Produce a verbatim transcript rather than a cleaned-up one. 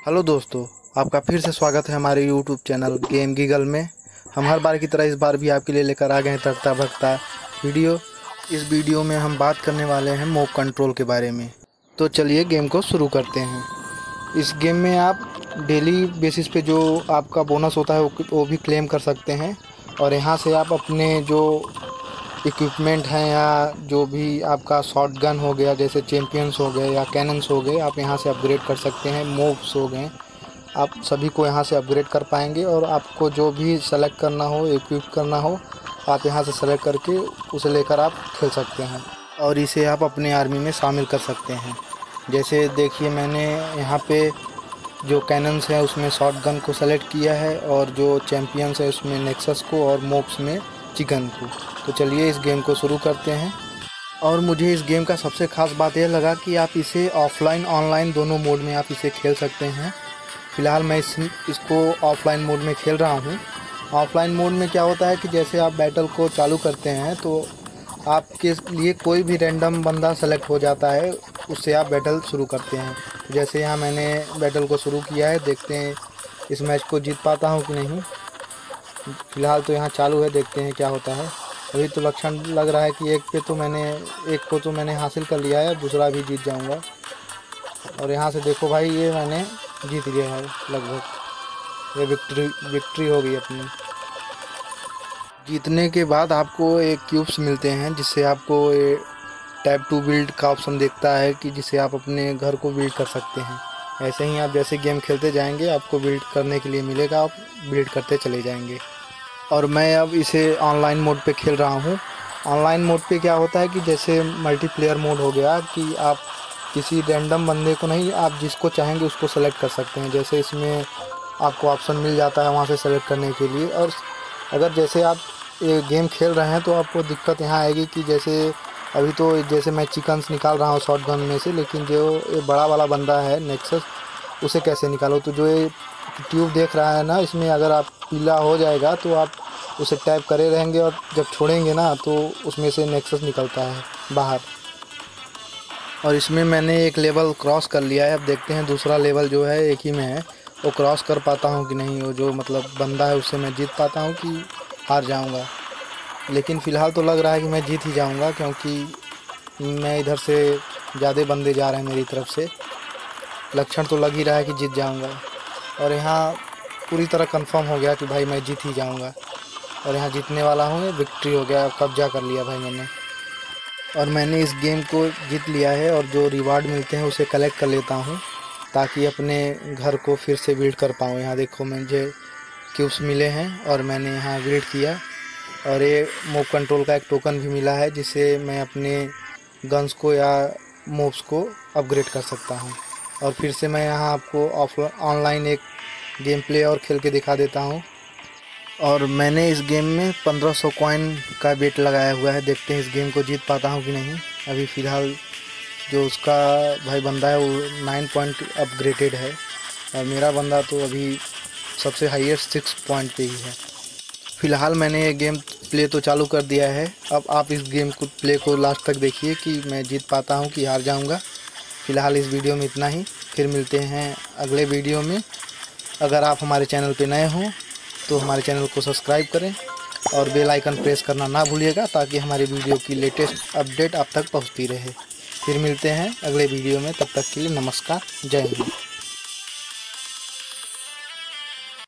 Hello दोस्तों, आपका फिर से स्वागत है हमारे यूट्यूब चैनल गेम गीगल में। हम हर बार की तरह इस बार भी आपके लिए लेकर आ गए हैं तड़ता भगता वीडियो। इस वीडियो में हम बात करने वाले हैं मॉब कंट्रोल के बारे में। तो चलिए गेम को शुरू करते हैं। इस गेम में आप डेली बेसिस पे जो आपका बोनस होता है वो भी क्लेम कर सकते हैं, और यहाँ से आप अपने जो इक्विपमेंट हैं या जो भी आपका शॉट गन हो गया, जैसे चैम्पियंस हो गए या कैनन्स हो गए, आप यहाँ से अपग्रेड कर सकते हैं। मोब्स हो गए, आप सभी को यहाँ से अपग्रेड कर पाएंगे। और आपको जो भी सेलेक्ट करना हो, इक्विप करना हो, आप यहाँ से सेलेक्ट करके उसे लेकर आप खेल सकते हैं और इसे आप अपने आर्मी में शामिल कर सकते हैं। जैसे देखिए, मैंने यहाँ पे जो कैनन्स है उसमें शॉट गन को सेलेक्ट किया है, और जो चैम्पियंस है उसमें नेक्सस को, और मोब्स में चिकन को। तो चलिए इस गेम को शुरू करते हैं। और मुझे इस गेम का सबसे ख़ास बात यह लगा कि आप इसे ऑफ़लाइन ऑनलाइन दोनों मोड में आप इसे खेल सकते हैं। फ़िलहाल मैं इस इसको ऑफ़लाइन मोड में खेल रहा हूँ। ऑफ़लाइन मोड में क्या होता है कि जैसे आप बैटल को चालू करते हैं तो आपके लिए कोई भी रैंडम बंदा सेलेक्ट हो जाता है, उससे आप बैटल शुरू करते हैं। जैसे यहाँ मैंने बैटल को शुरू किया है, देखते हैं इस मैच को जीत पाता हूँ कि नहीं। फ़िलहाल तो यहाँ चालू है, देखते हैं क्या होता है। अभी तो लक्षण लग रहा है कि एक पे तो मैंने एक को तो मैंने हासिल कर लिया है, दूसरा भी जीत जाऊंगा। और यहाँ से देखो भाई, ये मैंने जीत लिया है लगभग। ये विक्ट्री विक्ट्री हो गई अपनी। जीतने के बाद आपको एक क्यूब्स मिलते हैं, जिससे आपको टैप टू बिल्ड का ऑप्शन देखता है कि जिससे आप अपने घर को बिल्ड कर सकते हैं। ऐसे ही आप जैसे गेम खेलते जाएंगे आपको बिल्ड करने के लिए मिलेगा, आप बिल्ड करते चले जाएंगे। और मैं अब इसे ऑनलाइन मोड पे खेल रहा हूँ। ऑनलाइन मोड पे क्या होता है कि जैसे मल्टीप्लेयर मोड हो गया कि आप किसी रैंडम बंदे को नहीं, आप जिसको चाहेंगे उसको सेलेक्ट कर सकते हैं। जैसे इसमें आपको ऑप्शन मिल जाता है वहाँ से सेलेक्ट करने के लिए। और अगर जैसे आप ये गेम खेल रहे हैं तो आपको दिक्कत यहाँ आएगी कि जैसे अभी तो जैसे मैं चिकन्स निकाल रहा हूँ शॉट गन में से, लेकिन जो ये बड़ा वाला बंदा है नेक्सस, उसे कैसे निकालो। तो जो ये ट्यूब देख रहा है ना, इसमें अगर आप पीला हो जाएगा तो आप उसे टैप करे रहेंगे, और जब छोड़ेंगे ना तो उसमें से नेक्सस निकलता है बाहर। और इसमें मैंने एक लेवल क्रॉस कर लिया है। अब देखते हैं दूसरा लेवल जो है एक ही में है, वो क्रॉस कर पाता हूँ कि नहीं। वो जो मतलब बंदा है उससे मैं जीत पाता हूँ कि हार जाऊँगा। लेकिन फ़िलहाल तो लग रहा है कि मैं जीत ही जाऊँगा, क्योंकि मैं इधर से ज़्यादा बंदे जा रहे हैं मेरी तरफ से। लक्षण तो लग ही रहा है कि जीत जाऊँगा। और यहाँ पूरी तरह कंफर्म हो गया कि भाई मैं जीत ही जाऊंगा, और यहाँ जीतने वाला हूँ। विक्ट्री हो गया, कब्जा कर लिया भाई मैंने। और मैंने इस गेम को जीत लिया है, और जो रिवार्ड मिलते हैं उसे कलेक्ट कर लेता हूँ ताकि अपने घर को फिर से बिल्ड कर पाऊँ। यहाँ देखो मुझे क्यूब्स मिले हैं और मैंने यहाँ बिल्ड किया। और ये मोब कंट्रोल का एक टोकन भी मिला है, जिससे मैं अपने गन्स को या मोब्स को अपग्रेड कर सकता हूँ। और फिर से मैं यहाँ आपको ऑफ ऑनलाइन एक गेम प्ले और खेल के दिखा देता हूँ। और मैंने इस गेम में पंद्रह सौ कॉइन का बेट लगाया हुआ है। देखते हैं इस गेम को जीत पाता हूँ कि नहीं। अभी फ़िलहाल जो उसका भाई बंदा है वो नाइन पॉइंट अपग्रेडेड है, और मेरा बंदा तो अभी सबसे हाईएस्ट सिक्स पॉइंट पे ही है। फ़िलहाल मैंने ये गेम प्ले तो चालू कर दिया है। अब आप इस गेम को प्ले को लास्ट तक देखिए कि मैं जीत पाता हूँ कि हार जाऊँगा। फ़िलहाल इस वीडियो में इतना ही, फिर मिलते हैं अगले वीडियो में। अगर आप हमारे चैनल पे नए हों तो हमारे चैनल को सब्सक्राइब करें और बेल आइकन प्रेस करना ना भूलिएगा, ताकि हमारी वीडियो की लेटेस्ट अपडेट आप तक पहुंचती रहे। फिर मिलते हैं अगले वीडियो में, तब तक के लिए नमस्कार, जय हिंद।